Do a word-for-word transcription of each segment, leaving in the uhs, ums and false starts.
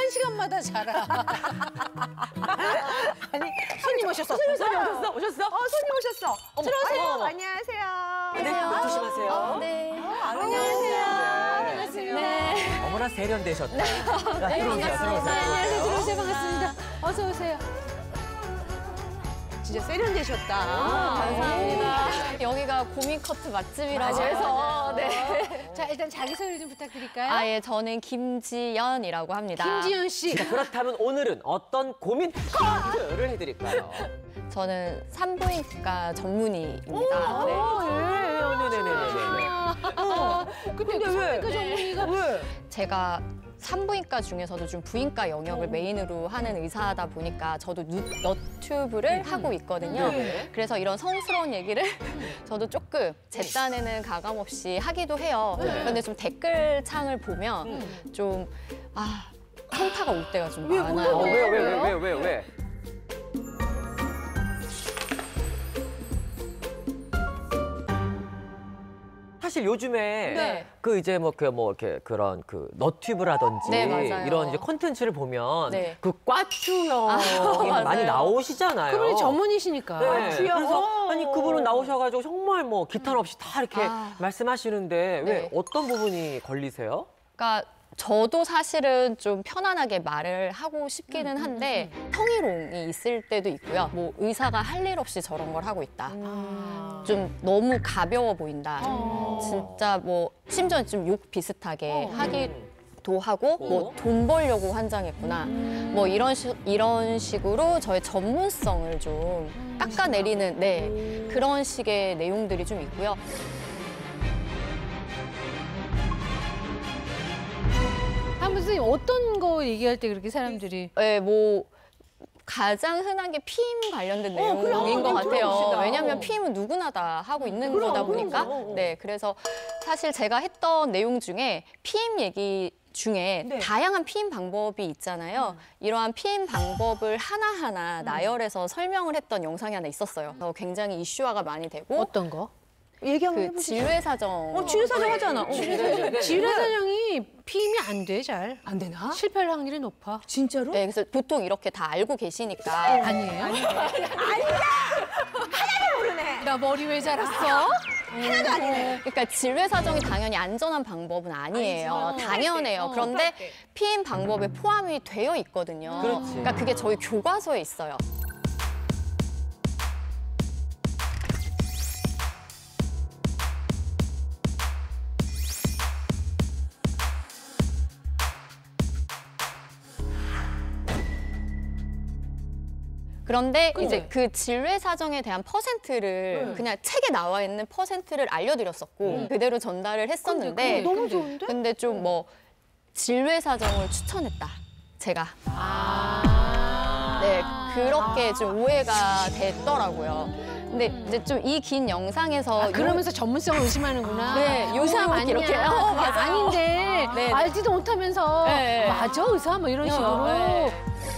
한 시간마다 자라. 아니 손님 오셨어. 손님 오셨어? 오셨어? 어 손님 오셨어. 어머, 들어오세요. 어머. 안녕하세요. 네, 조심하세요. 어, 네. 안녕하세요. 반갑습니다. 네. 어머나 세련되셨다. 자, 네, 들어오세요, 반갑습니다. 들어오세요. 안녕하세요. 들어오세요. 반갑습니다. 어서 오세요. 진짜 세련되셨다. 감사합니다. 여기가 고민 커트 맛집이라고 맞아요. 해서. 네. 자 일단 자기 소개 좀 부탁드릴까요? 아, 예, 저는 김지연이라고 합니다. 김지연 씨. 자, 그렇다면 오늘은 어떤 고민 커트를 해드릴까요? 저는 산부인과 전문의입니다. 네. 네네네네네. 아, 근데, 근데 왜? 그 전문의가 왜? 제가 산부인과 중에서도 좀 부인과 영역을 메인으로 하는 의사다 보니까 저도 누, 너튜브를 하고 있거든요. 네. 그래서 이런 성스러운 얘기를 저도 조금 제 딴에는 가감 없이 하기도 해요. 그런데 좀 댓글창을 보면 좀 아, 평타가 올 때가 좀 많아요. 어, 왜, 왜, 왜, 왜, 왜, 왜? 사실 요즘에 네. 그 이제 뭐 그 뭐 이렇게 그런 그 너튜브라든지 네, 맞아요. 이런 이제 콘텐츠를 보면 네. 그 꽈추형이 맞아요. 많이 나오시잖아요. 그분이 전문이시니까. 네. 그래서 아니 그분은 나오셔가지고 정말 뭐 기탄 없이 다 이렇게 아. 말씀하시는데 왜 네. 어떤 부분이 걸리세요? 그러니까 저도 사실은 좀 편안하게 말을 하고 싶기는 한데 성희롱이 있을 때도 있고요. 뭐 의사가 할 일 없이 저런 걸 하고 있다. 아. 좀 너무 가벼워 보인다. 어. 진짜 뭐 심지어 좀 욕 비슷하게 어. 하기도 하고 어. 뭐 돈 벌려고 환장했구나. 뭐 이런 식 이런 식으로 저의 전문성을 좀 깎아내리는 네 그런 식의 내용들이 좀 있고요. 한번 선생님 어떤 거 얘기할 때 그렇게 사람들이 네, 뭐 가장 흔한 게 피임 관련된 어, 그래. 내용인 어, 것 좀 같아요. 들어봅시다. 왜냐하면 어. 피임은 누구나 다 하고 있는 그럼, 거다 그럼, 보니까. 그럼. 네, 그래서 사실 제가 했던 내용 중에 피임 얘기 중에 네. 다양한 피임 방법이 있잖아요. 이러한 피임 방법을 하나하나 나열해서 설명을 했던 영상이 하나 있었어요. 그래서 굉장히 이슈화가 많이 되고 어떤 거? 얘기 한번 그 해보시죠. 질외사정. 어, 지뢰사정 하잖아. 어. 지뢰사정이 피임이 안 돼 잘. 안 되나? 실패할 확률이 높아. 진짜로? 네, 그래서 보통 이렇게 다 알고 계시니까. 아니에요? 모르네. 나 머리 왜 자랐어? 하나도 아니네. 그러니까 질외사정이 당연히 안전한 방법은 아니에요. 아니죠. 당연해요. 어, 그런데 피임 방법에 포함이 되어 있거든요. 그렇지. 그러니까 그게 저희 교과서에 있어요. 그런데 이제 그 질외 사정에 대한 퍼센트를 그냥 책에 나와 있는 퍼센트를 알려드렸었고 그대로 전달을 했었는데 너무 좋은데? 근데 좀 뭐 질외 사정을 추천했다 제가 아. 네 그렇게 좀 오해가 됐더라고요. 근데 이제 좀 이 긴 영상에서 아, 그러면서 전문성을 의심하는구나. 네, 의사 요즘 맞냐? 이렇게. 어, 그게 맞아요. 아닌데 네. 알지도 못하면서 네. 맞아 의사 뭐 이런 식으로. 네.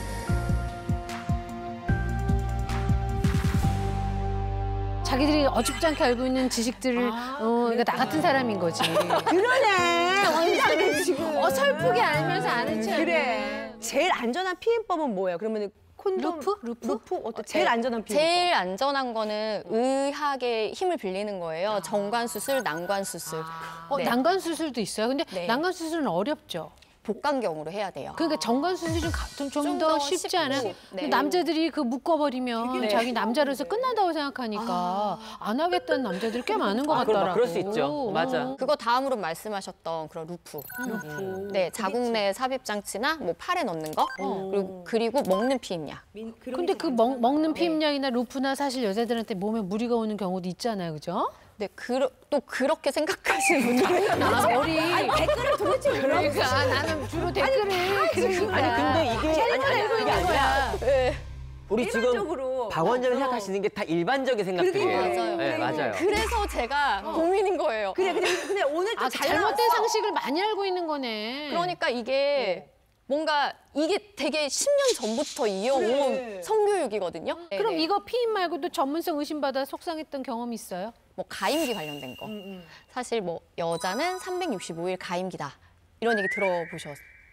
자기들이 어줍지 않게 알고 있는 지식들을 어, 그러니까 나 같은 사람인 거지. 그러네. 완전히 지금. 어설프게 알면서 아는 척. 그래. 제일 안전한 피임법은 뭐예요? 그러면 콘돔? 루프? 루프? 루프? 어때? 제일 안전한 피임법. 제일 안전한 거는 의학의 힘을 빌리는 거예요. 정관 수술, 난관 수술. 어, 네. 난관 수술도 있어요. 근데 네. 난관 수술은 어렵죠. 복강경으로 해야 돼요. 그러니까 정관 수술이 좀 좀 좀 더 더 쉽지 쉽고. 않아? 네. 근데 남자들이 그 묶어버리면 네. 자기 남자로서 끝난다고 생각하니까 안 하겠다는 남자들이 꽤 많은 것 아, 그럼 같더라고. 그럴 수 있죠. 맞아. 그거 다음으로 말씀하셨던 그런 루프. 루프. 네, 자궁 내 삽입 장치나 뭐 팔에 넣는 거. 그리고 그리고 먹는 피임약. 근데 그 먹, 먹는 피임약이나 루프나 사실 여자들한테 몸에 무리가 오는 경우도 있잖아요, 그죠? 네, 그, 또 그렇게 생각하시는 분들이 아, 머리. 댓글을 도대체 왜 그러니까 나는 주로 댓글을 그러니까. 아니 근데 이게 아니, 아니, 알고 이게 있는 아니라 거야. 네. 우리 지금 일반적으로. 박원장이 어. 생각하시는 게 다 일반적인 생각들이에요. 맞아요. 네, 맞아요. 그래서 제가 고민인 거예요. 그래, 근데, 근데 오늘 또 아, 잘 잘못된 나왔어. 상식을 많이 알고 있는 거네. 그러니까 이게 뭔가 이게 되게 십 년 전부터 이어온 그래. 성교육이거든요. 그럼 네네. 이거 피임 말고도 전문성 의심받아 속상했던 경험 있어요? 뭐 가임기 관련된 거. 사실 뭐 여자는 삼백육십오 일 가임기다. 이런 얘기 들어보셨죠?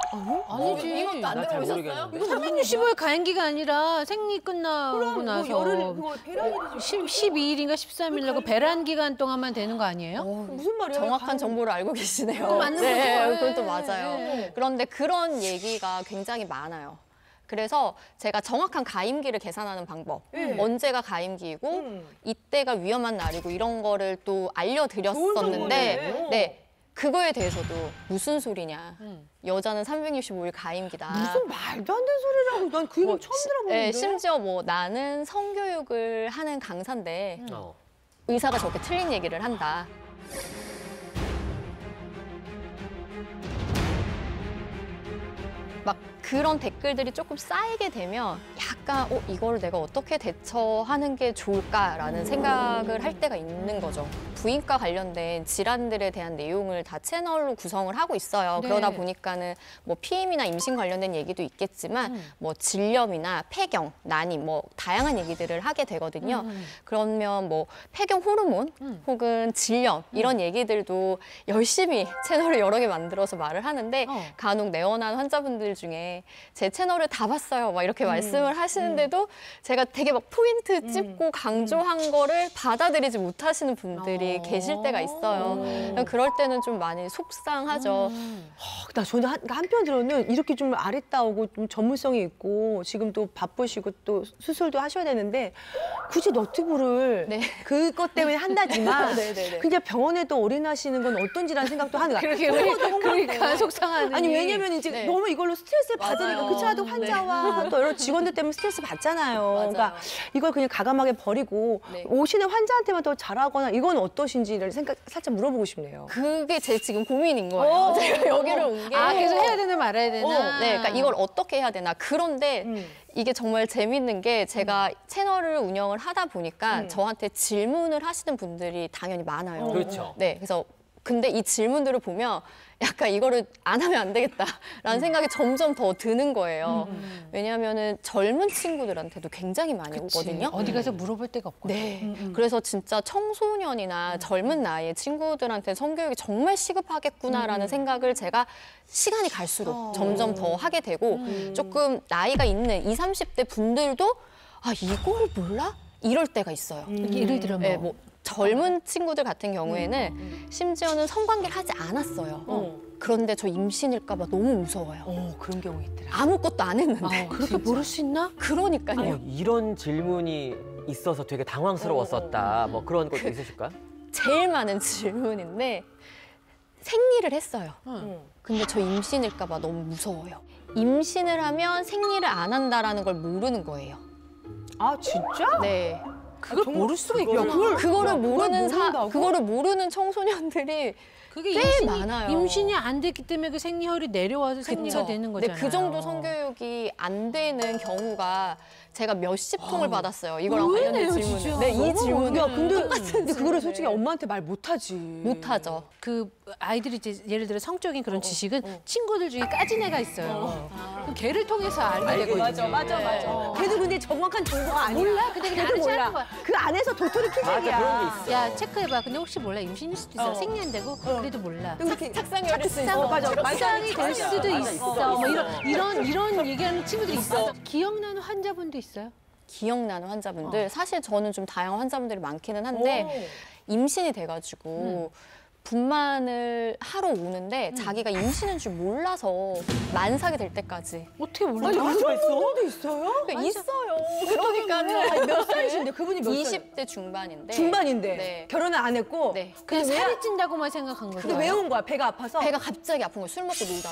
아니지. 이것도 안 나잘 들어보셨어요? 모르겠는데. 삼백육십오 일 가임기가 아니라 생리 끝나고 그럼 나서 뭐 열흘 그거 배란이 십, 십이 일인가 십삼 일이고 배란 기간 동안만 되는 거 아니에요? 무슨 말이야? 정확한 가는- 정보를 알고 계시네요. 또 맞는 네, 거죠. 그건 또 네, 맞아요. 네. 그런데 그런 얘기가 굉장히 많아요. 그래서 제가 정확한 가임기를 계산하는 방법, 네. 언제가 가임기이고 음. 이때가 위험한 날이고 이런 거를 또 좋은 알려드렸었는데 정보네. 네, 그거에 대해서도 무슨 소리냐. 음. 여자는 삼백육십오 일 가임기다. 무슨 말도 안 되는 소리라고. 난 그 얘기 뭐, 처음 시- 들어보는데. 네, 심지어 뭐 나는 성교육을 하는 강사인데 어. 의사가 저렇게 틀린 얘기를 한다. 막 그런 댓글들이 조금 쌓이게 되면 약간 어, 이걸 내가 어떻게 대처하는 게 좋을까라는 생각을 할 때가 있는 거죠. 부인과 관련된 질환들에 대한 내용을 다 채널로 구성을 하고 있어요. 네. 그러다 보니까는 뭐 피임이나 임신 관련된 얘기도 있겠지만 음. 뭐 질염이나 폐경, 난임 뭐 다양한 얘기들을 하게 되거든요. 음. 그러면 뭐 폐경 호르몬 음. 혹은 질염 이런 얘기들도 열심히 채널을 여러 개 만들어서 말을 하는데 어. 간혹 내원한 환자분들 중에 제 채널을 다 봤어요 막 이렇게 말씀을 하시는데도 제가 되게 막 포인트 찝고 강조한 거를 받아들이지 못하시는 분들이 어. 계실 때가 있어요. 그럴 때는 좀 많이 속상하죠. 음. 나 저는 한, 한편으로는 이렇게 좀 아리따우고 좀 전문성이 있고 지금 또 바쁘시고 또 수술도 하셔야 되는데 굳이 너튜브를 네. 그것 때문에 한다지만 네네네. 그냥 병원에도 올인하시는 건 어떤지라는 생각도 하는 거야. 그러게 왜 그러니까 속상하니. 아니 왜냐면 이제 네. 너무 이걸로 스트레스를 받으니까 맞아요. 그렇지 않아도 환자와 또 여러 직원들 때문에 스트레스 받잖아요. 그러니까 이걸 그냥 가감하게 버리고 네. 오시는 환자한테만 더 잘하거나 이건 어떠신지를 생각 살짝 물어보고 싶네요. 그게 제 지금 고민인 거예요. 어. 제가 여기를 온 게. 아 계속 해야 되나 말아야 되나. 어, 네, 그러니까 이걸 어떻게 해야 되나. 그런데 음. 이게 정말 재밌는 게 제가 채널을 운영을 하다 보니까 음. 저한테 질문을 하시는 분들이 당연히 많아요. 그렇죠. 네, 그래서 근데 이 질문들을 보면 약간 이거를 안 하면 안 되겠다라는 생각이 점점 더 드는 거예요. 왜냐하면은 젊은 친구들한테도 굉장히 많이 그치. 오거든요. 어디 가서 물어볼 데가 없거든. 네. 그래서 진짜 청소년이나 젊은 나이의 친구들한테 성교육이 정말 시급하겠구나라는 생각을 제가 시간이 갈수록 점점 더 하게 되고 조금 나이가 있는 이십, 삼십 대 분들도 아, 이거를 몰라? 이럴 때가 있어요. 예를 들어 뭐. 네, 뭐 젊은 친구들 같은 경우에는 심지어는 성관계를 하지 않았어요. 그런데 저 임신일까 봐 너무 무서워요. 어, 그런 경우 있더라. 아무것도 안 했는데. 아, 그렇게 모를 수 있나? 그러니까요. 어, 이런 질문이 있어서 되게 당황스러웠었다. 뭐 그런 것도 있으실까요? 제일 많은 질문인데 생리를 했어요. 응. 근데 저 임신일까 봐 너무 무서워요. 임신을 하면 생리를 안 한다라는 걸 모르는 거예요. 아 진짜? 네. 그걸 모를 수가 그거를- 있구나. 그걸- 그거를 모르는 사 모른다고? 그거를 모르는 청소년들이 그게 꽤 임신이, 많아요. 임신이 안 됐기 때문에 그 생리혈이 내려와서 생리가 되는 근데 거잖아요. 그 정도 성교육이 안 되는 경우가 제가 몇십 통을 받았어요. 이거랑 의외네요, 관련된 질문을. 진짜. 네, 이 너무 질문을. 야 근데, 똑같은 근데 그거를 질문을. 솔직히 엄마한테 말 못하지. 못하죠. 그 아이들이 이제 예를 들어 성적인 그런 지식은 친구들 중에 까진 애가 있어요. 그럼 걔를 통해서 알게 알게 되거든요. 되지. 맞아 맞아. 어. 걔도 근데 정확한 정보가 아니야. 몰라. 근데 그냥 걔도 알지 않는 몰라. 거야. 그 안에서 도토리 맞아, 키재기야. 그런 게 있어. 야 체크해봐. 근데 혹시 몰라 임신일 수도 있어. 어. 생리 안 되고 그래도 몰라. 이렇게 착상이 어릴 수 착상, 있어. 맞아. 착상이 될 맞아, 수도 맞아, 있어. 있어. 뭐 이런 이런 이런 얘기하는 친구들이 있어. 기억나는 환자분도 있어요? 기억나는 환자분들 사실 저는 좀 다양한 환자분들이 많기는 한데 임신이 돼가지고 분만을 하러 오는데 자기가 임신인 줄 몰라서 만삭이 될 때까지 어떻게 몰라? 아니 그런 분도 있어요? 그러니까 있어요. 그러니까는 아니, 몇 살이신데 그분이 몇 살? 이십 대 중반인데 중반인데 네. 결혼을 안 했고 네. 그냥 근데 왜- 살이 찐다고만 생각한 거죠. 근데 왜 온 거야? 배가 아파서? 배가 갑자기 아픈 거예요. 술 먹고 놀다가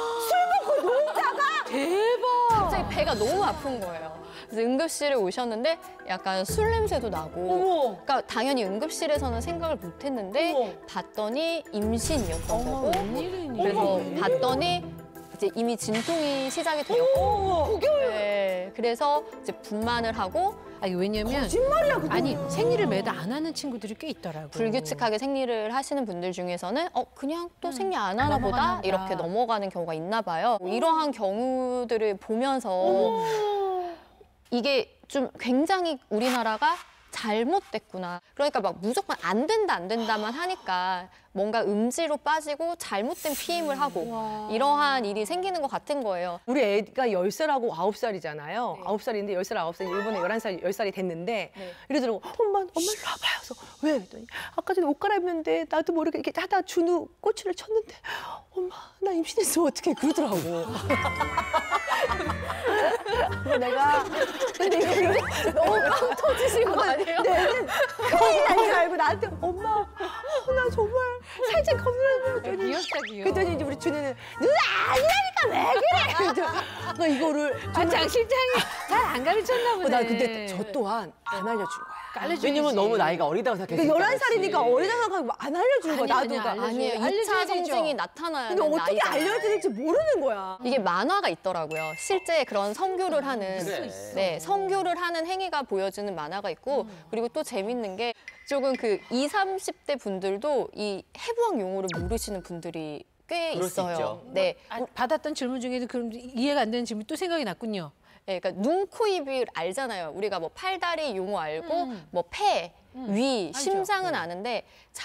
대박. 갑자기 배가 너무 아픈 거예요. 그래서 응급실에 오셨는데 약간 술 냄새도 나고 어머. 그러니까 당연히 응급실에서는 생각을 못 했는데 어머. 봤더니 임신이었던 거고 웬일이니? 그래서 봤더니 이제 이미 진통이 시작이 되었고 어머. 네, 그래서 이제 분만을 하고 아니 왜냐면 거짓말이야 그거. 아니 생리를 매달 안 하는 친구들이 꽤 있더라고. 불규칙하게 생리를 하시는 분들 중에서는 어 그냥 또 생리 안 하나 보다 넘어가나 보다. 이렇게 넘어가는 경우가 있나 봐요. 이러한 경우들을 보면서 이게 좀 굉장히 우리나라가 잘못됐구나. 그러니까 막 무조건 안 된다 안 된다만 하니까 뭔가 음지로 빠지고 잘못된 피임을 하고 이러한 일이 생기는 것 같은 거예요. 우리 애가 열 살하고 아홉 살이잖아요. 아홉 살인데 열 살, 아홉 살, 일본에 열한 살, 열 살이 됐는데 이러더라고. 엄마, 엄마 일로 와봐요. 그래서 왜? 그랬더니 아까 전에 옷 갈아입는데 나도 모르게 이렇게 하다 준우 꼬치를 쳤는데 엄마 나 임신했어 어떻게 그러더라고. 근데 내가 근데 이거를 너무 빵 터지신 거 아니에요? 내는 큰일 난 줄 알고 나한테 엄마 어, 나 정말 살짝 겁나 그랬더니 귀엽다 귀여워. 그랬더니 이제 우리 준우는 누나 아니라니까 왜 그래? 그래서 나 이거를 아, 장 실장이 잘 안 가르쳤나 보네. 어, 나 근데 저 또한 안 알려준 거야. 깔려줘야지. 왜냐면 너무 나이가 어리다고 생각했어. 그러니까 열한 살이니까 어리다 생각하고 안 알려준 거야. 아니, 나도. 아니, 가. 알려줘요. 아니에요. 이 차 알려줘야죠. 성징이 나타나야 근데 하는 어떻게 나이잖아요. 알려드릴지 모르는 거야. 이게 만화가 있더라고요. 실제 그런 성교를 하는 그래. 네, 성교를 하는 행위가 보여지는 만화가 있고 그리고 또 재밌는 게 조금 그 이십, 삼십 대 분들도 이 해부학 용어를 모르시는 분들이 꽤 그럴 수 있어요. 있죠. 네. 아, 받았던 질문 중에도 그럼 이해가 안 되는 질문 또 생각이 났군요. 네, 그러니까 눈, 코, 입이 알잖아요. 우리가 뭐 팔다리 용어 알고 뭐 폐, 위, 알죠. 심장은 아는데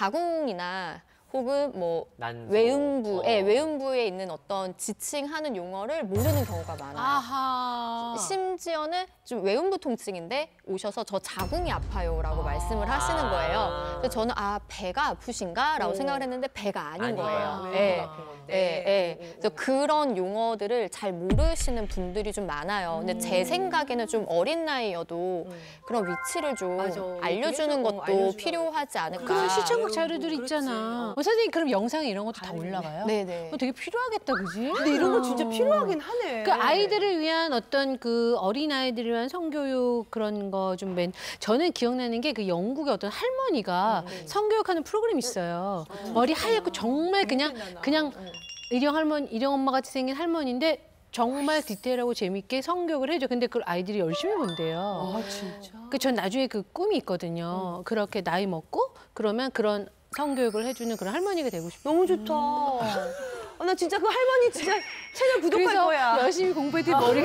자궁이나 혹은 뭐 난소. 외음부, 어. 예, 외음부에 있는 어떤 지칭하는 용어를 모르는 경우가 많아요. 아하. 심지어는 좀 외음부 통증인데 오셔서 저 자궁이 아파요라고 말씀을 하시는 거예요. 그래서 저는 아 배가 아프신가라고 생각을 했는데 배가 아닌 아니에요. 거예요. 외음부가 예. 아픈 건데. 예, 예. 그래서 그런 용어들을 잘 모르시는 분들이 좀 많아요. 근데 제 생각에는 좀 어린 나이여도 그런 위치를 좀 맞아. 알려주는 그래서 것도 알려주려고. 필요하지 않을까. 그런 시청국 자료들 있잖아. 어, 선생님 그럼 영상에 이런 것도 다 올라가요? 네네. 그거 되게 필요하겠다, 그지? 근데 이런 거 진짜 필요하긴 하네. 그 아이들을 위한 어떤 그 어린 아이들을 위한 성교육 그런 거 좀 맨 저는 기억나는 게 그 영국의 어떤 할머니가 성교육하는 프로그램이 있어요. 머리 하얗고 정말 그냥 그냥 일영 할머니 일영 엄마 같이 생긴 할머니인데 정말 디테일하고 재밌게 성교육을 해줘. 근데 그걸 아이들이 열심히 본대요. 아 진짜. 그 전 나중에 그 꿈이 있거든요. 그렇게 나이 먹고 그러면 그런 성교육을 해주는 그런 할머니가 되고 싶어요. 너무 좋다. 아, 나 진짜 그 할머니 진짜 채널 구독할 그래서 거야. 열심히 공부했더니 머리가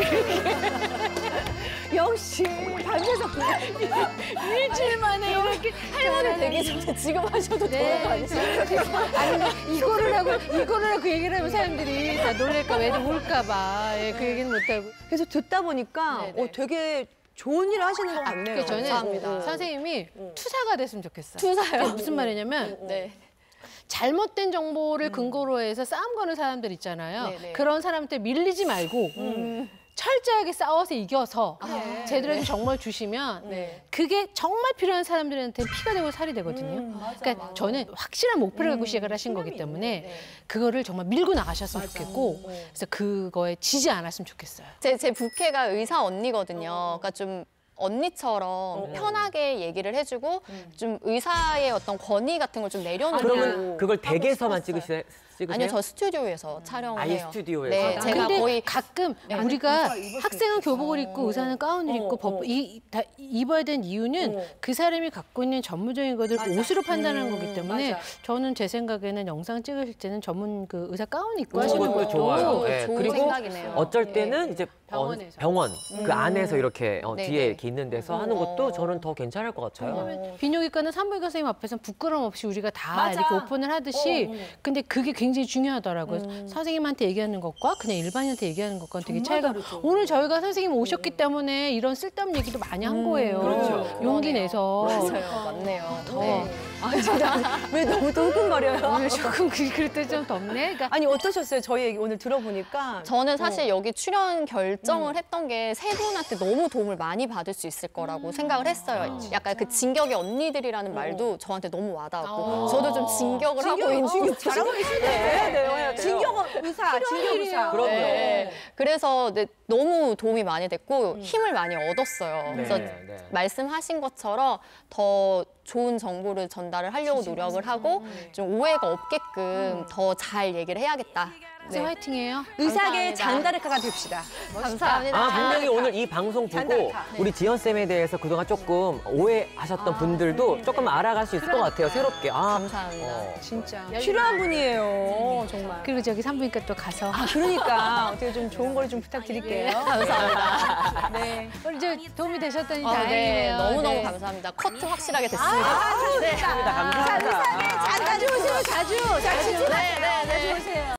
역시 밤새서 일주일 만에 이렇게 할머니 되기 전에 지금 하셔도 되는 거 아니에요? 아니 근데 이거를 하고 이거를 하고 얘기를 하면 사람들이 다 놀랄까 봐 애들 울까 예, 그 얘기는 못하고. 그래서 듣다 보니까 네네. 어, 되게 좋은 일을 하시는 것 같네요. 그래서 저는 감사합니다. 선생님이 투사가 됐으면 좋겠어요. 투사요? 그게 무슨 말이냐면 네. 잘못된 정보를 근거로 해서 싸움 거는 사람들 있잖아요. 네네. 그런 사람한테 밀리지 말고 철저하게 싸워서 이겨서 제대로 좀 정보를 주시면 네. 그게 정말 필요한 사람들한테 피가 되고 살이 되거든요. 그러니까 저는 확실한 목표를 갖고 시작을 하신 거기 때문에 그거를 정말 밀고 나가셨으면 좋겠고 그래서 그거에 지지 않았으면 좋겠어요. 제, 제 부캐가 의사 언니거든요. 그러니까 좀 언니처럼 편하게 얘기를 해주고 좀 의사의 어떤 권위 같은 걸 좀 내려놓고. 그러면 그걸 댁에서만 찍으세요? 찍으세요? 아니요, 저 스튜디오에서 촬영을 아예 해요. 스튜디오에서? 네, 아, 제가 근데 거의 가끔 우리가 학생은 교복을 입고 의사는 가운을 입고 법, 이, 다 입어야 되는 이유는 그 사람이 갖고 있는 전문적인 것을 옷으로 판단하는 거기 때문에 저는 제 생각에는 영상 찍으실 때는 전문 그 의사 가운 입고 하시는 그것도 것도 좋아요. 네, 좋은 그리고 생각이네요. 어쩔 때는 이제 병원에서. 어, 병원 그 안에서 이렇게 어, 네네. 뒤에 이렇게 있는 데서 하는 것도 저는 더 괜찮을 것 같아요. 비뇨기과는 산부인과 선생님 앞에서 부끄럼 없이 우리가 다 이렇게 오픈을 하듯이 근데 그게 굉장히 중요하더라고요. 선생님한테 얘기하는 것과 그냥 일반인한테 얘기하는 것과는 되게 차이가 오늘 저희가 선생님 오셨기 때문에 이런 쓸데없는 얘기도 많이 한 거예요. 그렇죠. 용기 내서. 맞아요, 맞네요. 더. 네. 아 진짜 왜 너무 또 흥얼거려요? 오늘 조금 그- 그럴 때 좀 덥네. 그러니까 아니 어떠셨어요? 저희 얘기 오늘 들어보니까 저는 사실 여기 출연 결정을 했던 게 세 분한테 너무 도움을 많이 받을 수 있을 거라고 생각을 했어요. 약간 그 진격의 언니들이라는 말도 저한테 너무 와닿았고 저도 좀 진격을 하고 있는 진격 잘하고 계시네. 해야 돼요, 해야 돼요. 진격 의사, 진격 의사. 그럼요. 네. 그래서 네, 너무 도움이 많이 됐고 힘을 많이 얻었어요. 그래서 네, 네. 말씀하신 것처럼 더 좋은 정보를 전달을 하려고 노력을 하고 좀 오해가 없게끔 더 잘 얘기를 해야겠다. 진짜 화이팅이에요. 의사계 감사합니다. 잔다르카가 됩시다. 감사합니다. 아, 분명히 오늘 이 방송 보고 잔다르카. 우리 지연쌤에 대해서 그동안 조금 오해하셨던 분들도 조금 알아갈 수 있을 것 같아요, 새롭게. 아, 감사합니다. 어. 진짜 필요한 분이에요, 정말. 그리고 저기 산부인과 또 가서. 아, 그러니까 어떻게 좀 좋은 걸 좀 부탁드릴게요. 감사합니다. 네. 오늘 저 도움이 되셨다니 아, 네, 다행이네요. 너무너무 네. 감사합니다. 커트 확실하게 됐습니다. 감사합니다. 감사합니다. 자주 오세요, 자주. 자주. 네, 네, 네. 오세요.